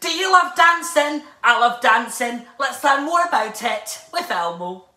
Do you love dancing? I love dancing. Let's learn more about it with Elmo.